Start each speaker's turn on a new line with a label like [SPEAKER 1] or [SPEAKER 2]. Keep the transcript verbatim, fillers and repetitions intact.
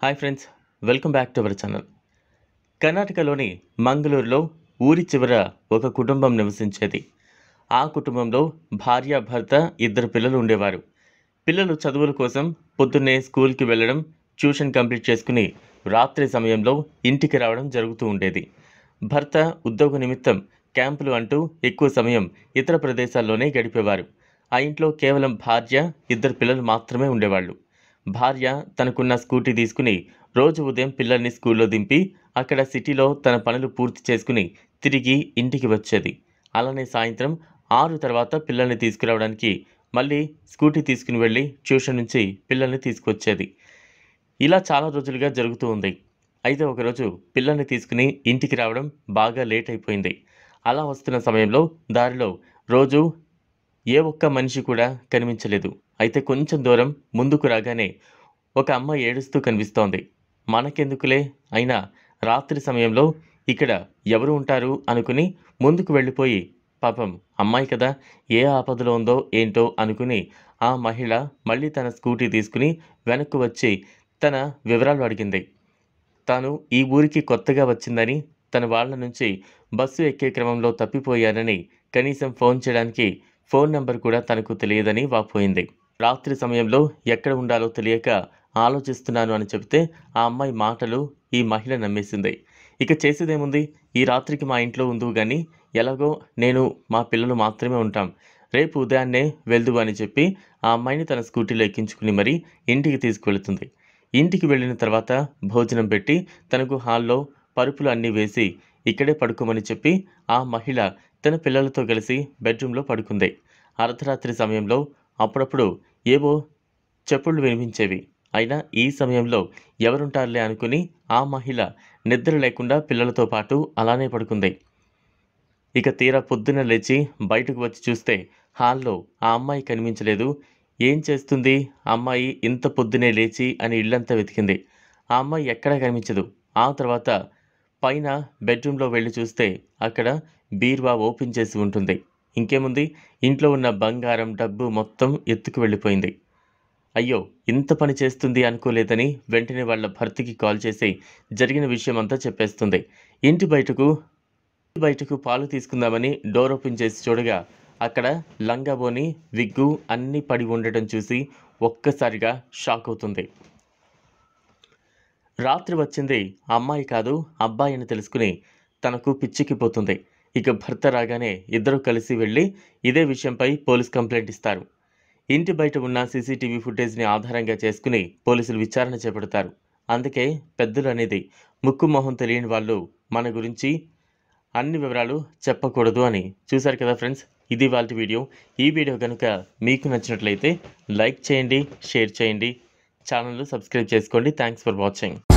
[SPEAKER 1] Hi friends, welcome back to our channel. కర్ణాటకలోని మంగళూరులో ఊరి చివర ఒక కుటుంబం నివసించేది. ఆ కుటుంబంలో భార్య, భర్త, ఇద్దరు పిల్లలు ఉండేవారు. పిల్లలు చదువుల కోసం పొద్దున్నే స్కూల్కి వెళ్ళడం, ట్యూషన్ కంప్లీట్ చేసుకుని రాత్రి సమయంలో ఇంటికి రావడం జరుగుతూ ఉండేది. భర్త ఉద్యోగ నిమిత్తం క్యాంపులు అంటూ ఎక్కువ సమయం ఇతర ప్రదేశాల్లోనే గడిపేవారు. ఆ ఇంట్లో కేవలం భార్య, ఇద్దరు పిల్లలు మాత్రమే ఉండేవాళ్ళు. భార్య తనకున్న స్కూటీ తీసుకుని రోజు ఉదయం పిల్లల్ని స్కూల్లో దింపి అక్కడ సిటీలో తన పనులు పూర్తి చేసుకుని తిరిగి ఇంటికి వచ్చేది. అలానే సాయంత్రం ఆరు తర్వాత పిల్లల్ని తీసుకురావడానికి మళ్ళీ స్కూటీ తీసుకుని వెళ్ళి ట్యూషన్ నుంచి పిల్లల్ని తీసుకొచ్చేది. ఇలా చాలా రోజులుగా జరుగుతూ ఉంది. అయితే ఒకరోజు పిల్లల్ని తీసుకుని ఇంటికి రావడం బాగా లేట్ అయిపోయింది. అలా వస్తున్న సమయంలో దారిలో రోజు ఏ ఒక్క మనిషి కూడా కనిపించలేదు. అయితే కొంచెం దూరం ముందుకు రాగానే ఒక అమ్మ ఏడుస్తూ కనిపిస్తోంది. మనకెందుకులే, అయినా రాత్రి సమయంలో ఇక్కడ ఎవరు ఉంటారు అనుకుని ముందుకు వెళ్ళిపోయి, పాపం అమ్మాయి కదా, ఏ ఆపదలో ఉందో ఏంటో అనుకుని ఆ మహిళ మళ్ళీ తన స్కూటీ తీసుకుని వెనక్కు వచ్చి తన వివరాలు అడిగింది. తాను ఈ ఊరికి కొత్తగా వచ్చిందని, తన వాళ్ళ నుంచి బస్సు ఎక్కే క్రమంలో తప్పిపోయానని, కనీసం ఫోన్ చేయడానికి ఫోన్ నంబర్ కూడా తనకు తెలియదని వాపోయింది. రాత్రి సమయంలో ఎక్కడ ఉండాలో తెలియక ఆలోచిస్తున్నాను అని చెబితే ఆ అమ్మాయి మాటలు ఈ మహిళ నమ్మేసింది. ఇక చేసేదేముంది, ఈ రాత్రికి మా ఇంట్లో ఉందువు కానీ, ఎలాగో నేను మా పిల్లలు మాత్రమే ఉంటాం, రేపు ఉదయాన్నే వెళ్దువు అని చెప్పి ఆ అమ్మాయిని తన స్కూటీలో ఎక్కించుకుని మరీ ఇంటికి తీసుకువెళుతుంది. ఇంటికి వెళ్ళిన తర్వాత భోజనం పెట్టి తనకు హాల్లో పరుపులు అన్నీ వేసి ఇక్కడే పడుకోమని చెప్పి ఆ మహిళ తన పిల్లలతో కలిసి బెడ్రూమ్లో పడుకుంది. అర్ధరాత్రి సమయంలో అప్పుడప్పుడు ఏవో చప్పుళ్ళు వినిపించేవి. అయినా ఈ సమయంలో ఎవరుంటారులే అనుకుని ఆ మహిళ నిద్ర లేకుండా పిల్లలతో పాటు అలానే పడుకుంది. ఇక తీరా పొద్దున లేచి బయటకు వచ్చి చూస్తే హాల్లో ఆ అమ్మాయి కనిపించలేదు. ఏం చేస్తుంది ఆ అమ్మాయి ఇంత పొద్దునే లేచి అని ఇల్లంతా వెతికింది. ఆ అమ్మాయి ఎక్కడా కనిపించదు. ఆ తర్వాత పైన బెడ్రూమ్లో వెళ్ళి చూస్తే అక్కడ బీరువా ఓపెన్ చేసి ఉంటుంది. ఇంకేముంది, ఇంట్లో ఉన్న బంగారం, డబ్బు మొత్తం ఎత్తుకు వెళ్ళిపోయింది. అయ్యో, ఇంత పని చేస్తుంది అనుకోలేదని వెంటనే వాళ్ళ భర్తకి కాల్ చేసి జరిగిన విషయం అంతా చెప్పేస్తుంది. ఇంటి బయటకు బయటకు పాలు తీసుకుందామని డోర్ ఓపెన్ చేసి చూడగా అక్కడ లంగాబోని, విగ్గు అన్నీ పడి ఉండటం చూసి ఒక్కసారిగా షాక్ అవుతుంది. రాత్రి వచ్చింది అమ్మాయి కాదు అబ్బాయి అని తెలుసుకుని తనకు పిచ్చిక్కిపోతుంది. ఇక భర్త రాగానే ఇద్దరు కలిసి వెళ్ళి ఇదే విషయంపై పోలీస్ కంప్లైంట్ ఇస్తారు. ఇంటి బయట ఉన్న సీసీటీవీ ఫుటేజ్ని ఆధారంగా చేసుకుని పోలీసులు విచారణ చేపడతారు. అందుకే పెద్దలు అనేది, ముక్కు మొహం తెలియని వాళ్ళు మన గురించి అన్ని వివరాలు చెప్పకూడదు అని. చూశారు కదా ఫ్రెండ్స్, ఇది వాళ్ళ వీడియో. ఈ వీడియో కనుక మీకు నచ్చినట్లయితే లైక్ చేయండి, షేర్ చేయండి, ఛానల్ను సబ్స్క్రైబ్ చేసుకోండి. Thanks for watching.